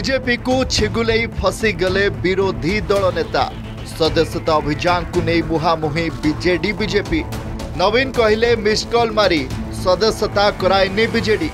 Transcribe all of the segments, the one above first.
BJP को छिगुले फसी गले विरोधी दल नेता सदस्यता अभियान को नहीं मुहामुही बीजेडी बीजेपी। नवीन कहले मिस कॉल मारी सदस्यता कराइनी बीजेडी।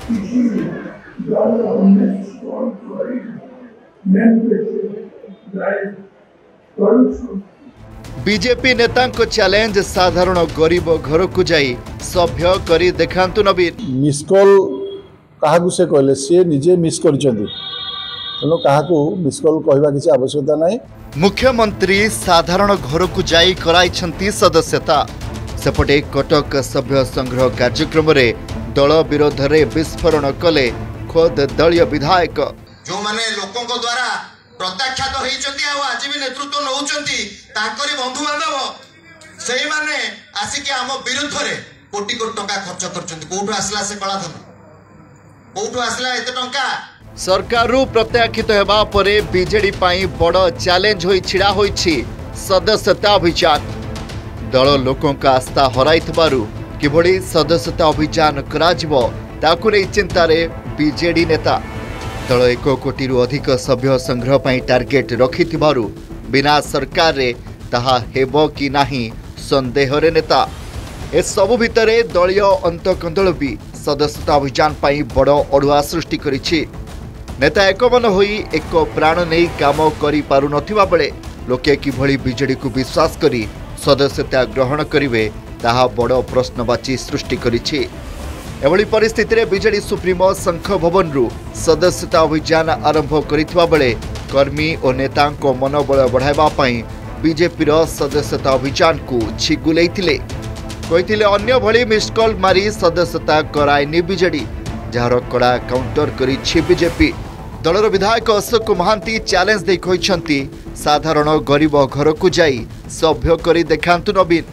बीजेपी नेता को चैलेंज साधारण गरीब घर को जाई सभ्य करी देखांतु नवीन। मिस कॉल काहाकू से कहले सी निजे मिस करचंदी तेणु काहाकू मिस कॉल कहवा किसी आवश्यकता नहीं। मुख्यमंत्री साधारण घर को जाई कराइछंती सदस्यता। सेपटे कटक सभ्य संग्रह कार्यक्रम रे दल विरोध रे विस्फोरण कले खुद दलीय विधायक जो माने लोकों को द्वारा प्रत्याख्यात होइचंती आ आज भी नेतृत्व नउचंती ताकरी बंधु बांधव सेही माने आसी के हम विरुद्ध रे कोटी कोटी टका खर्च करचंती। कोठु आसला से कला धन कोठु आसला एते टंका। सरकार प्रत्याख्यित हेबा परे बीजेडी पाई बड़ चैलेंज होई छिड़ा होईछि सदस्यता अभियान। दल लोकों का आस्था हराइथबारु किभଳି सदस्यता अभियान कराजिबो ताकु नै चिंतारे बीजेडी नेता। दल 1 कोटी अधिक सभ्य संग्रह पाई टार्गेट रखिथिबारु बिना सरकार रे ताहा हेबो कि नाही संदेह रे नेता। ए सबु भितरे दलीय अंतकंदल भी सदस्यता अभियान पाई बड़ अड़ुआ सृष्टि करिछि। नेता एकमन होई एक प्राण नहीं काम करि पारु नथिबा बेले लोके किभଳି बीजेडी को विश्वास करी सदस्यता ग्रहण करिवे ताहा बड़ प्रश्नवाची सृष्टि करिछि। एभଳି परिस्थिति रे बीजेडी सुप्रीमो शंख भवन रु सदस्यता अभियान आरंभ करिथिबा बेले कर्मी और नेतांको मनोबल बढ़ाइबा पई बीजेपी रो सदस्यता अभियान को छिगुलेइथिले। कहिथिले अन्य भଳି मिस कॉल मारी सदस्यता कराइनी बीजेडी जार कड़ा काउंटर करिछि बीजेपी। दलर विधायक अशोक महांती चैलेंज दे कहिसंती साधारण गरीब घर को जाई सभ्य करी देखांतु नवीन।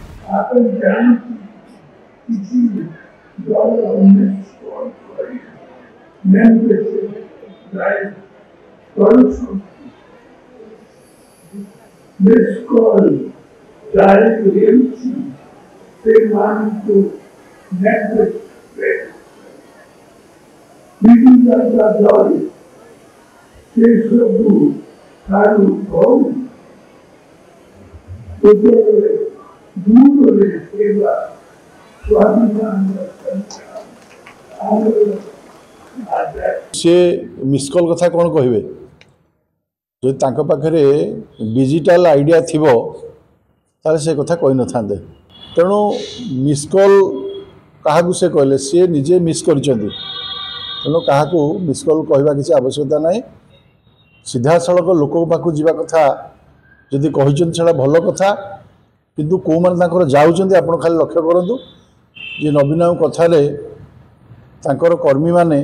से मिस कॉल कथा कौन कहे जो तांको पाखरे डिजिटल आइडिया थिबो ताले से कथा कहि न थांदे। तेणु मिस कॉल काहाकू से कहले सी निजे मिस करचंदी तेणु काहाकू मिस कॉल कहवा किसी आवश्यकता नहीं। सीधा सड़क लोक पाखु जीवा कथा जदि कहिचन छड़ा भल कथा किंतु को माने तांकर जाउचंदी आपण खाली लक्ष्य करंतु जे नवीन कथा रे तांकर कर्मी माने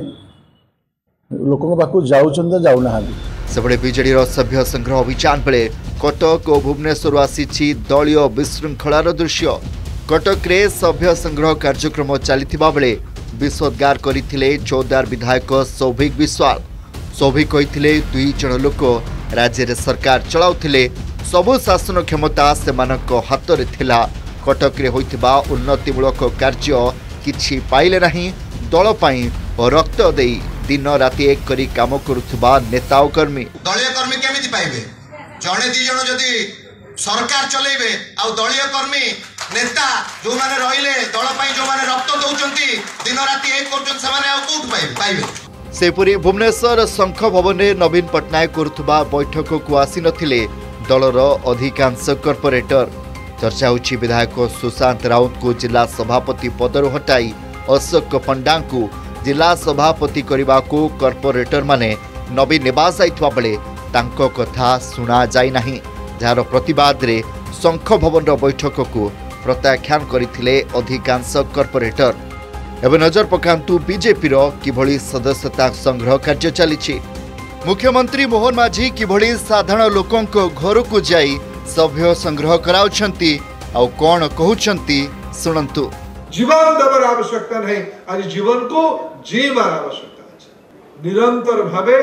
लोकों पाखु जाउचंदी जाउनाहांदी। सेबड़े बीजेडी सभ्य संग्रह अभियान बेले कटक और भुवनेश्वर आसी दलीय विशृंखलार दृश्य। कटक रे सभ्य संग्रह कार्यक्रम चलिथिबा बेले विषोद्गार करथिले चौदार विधायक सौभिक विश्वाल। सौभिक कहिथिले 2 जण लोक राज्य रे सरकार चलाउथिले सबु शासन क्षमता सेमानक हाथ रे थिला। कटक रे होइथिबा उन्नतिमूलक कार्य किछि पाइले नाही। दल पाई रक्त देई दिन राति एक करी काम करुथबा नेता और कर्मी दलीय कर्मी केमिति पाइबे जणे 2 जण जदी सरकार चलेबे आ दलीय कर्मी नेता जो माने रहिले दल पाई जो माने रक्त दउचंती दिन राति एक करचन से माने आ कोठ पाइबे। सेपुरी भुवनेश्वर शंख भवन में नवीन पटनायक करुथबा बैठक को आसी नथिले दलर अधिकांश कॉर्पोरेटर। चर्चा होछि विधायक सुशांत राउत को जिला सभापति पदरु हटाई अशोक पंडा को जिला सभापति करने को कॉर्पोरेटर माने नवीन निवास आइथवा बेले तांको कथा सुना जाई नाही। जार प्रतिवाद रे शंख भवन बैठक को प्रत्याख्यान करथिले अधिकांश कॉर्पोरेटर। एवं नजर पकांतु बीजेपी किभଳି सदस्यता संग्रह कार्य चली। मुख्यमंत्री मोहन माझी किभଳି साधारण लोकों घर को जाई सभ्य संग्रह कराउछंती आउ कोन कहउछंती सुनंतु। जीवन देवर आवश्यकता नहीं आज जीवन को जीवार आवश्यकता है। निरंतर भावे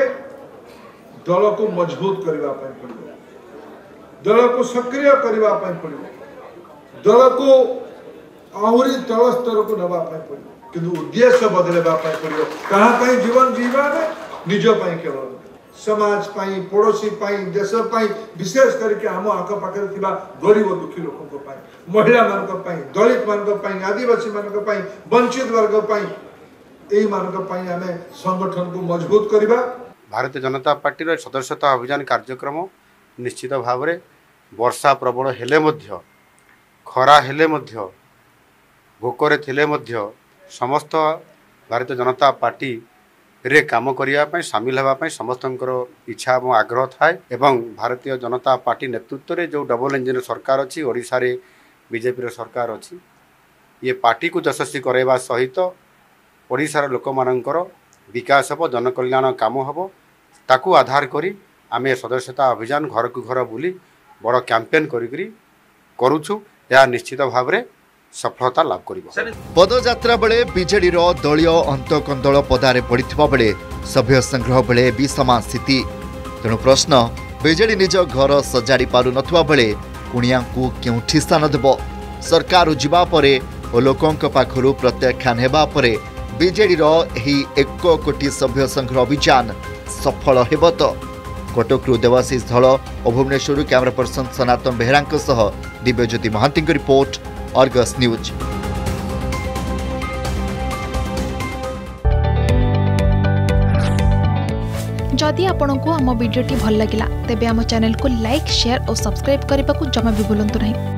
दल को मजबूत करने पड़ो दल को सक्रिय करने पड़ो दल को आहरी तल स्तर को नवा कि उद्देश्य बदलवा पड़ो कहाँ जीवन जीवा निज केवल समाज पाई पड़ोसी पाई देश पाई विशेष करके आम आखपाखे थिबा गरीब दुखी लोक महिला मान दलित मान आदिवासी मान वंचित वर्ग आम संगठन को मजबूत करवा। भारतीय जनता पार्टी सदस्यता अभियान कार्यक्रम निश्चित भाव में वर्षा प्रबल हेले मध्य खरा हेले मध्य भोकरे थिले मध्य समस्त भारतीय जनता पार्टी रे काम करने सामिल होगापी समस्त इच्छा और आग्रह थाए एवं भारतीय जनता पार्टी नेतृत्व में जो डबल इंजिन सरकार अच्छी ओडिशा रे बीजेपी सरकार अच्छी ये पार्टी को यशस्वी करवा सहित ओडिशार लोक मानकर विकास हम जनकल्याण काम हम ताकू आधार करी आमे सदस्यता अभियान घर को घर बुली बड़ कैंपेन करुछु या निश्चित भाव में सफलता लाभ करिबो। पदयात्रा बेले बीजेडी दलीय अंतकंदल पदारे पड़ता बेले सभ्य संग्रह बेले भी समान स्थिति। तेणु प्रश्न बीजेडी निज घर सजाड़ी पारु नथुवा बेले कुणिया को केउठी स्थान देब? सरकार जीवा परे ओ लोकंक पाखरु प्रत्याख्यान हेबा परे बीजेडी एही 1 कोटी सभ्य संग्रह अभियान सफल हेब तो? कटकरू देवाशीष धल और भुवनेश्वर कैमरा पर्सन सनातन बेहरा सह Dibyajyoti Mahanty report, Argus news. जदि आपंक आम भिडी भल लगा तेब आम चैनल को लाइक, शेयर और सब्सक्राइब करने को जमा भी भूलु नहीं।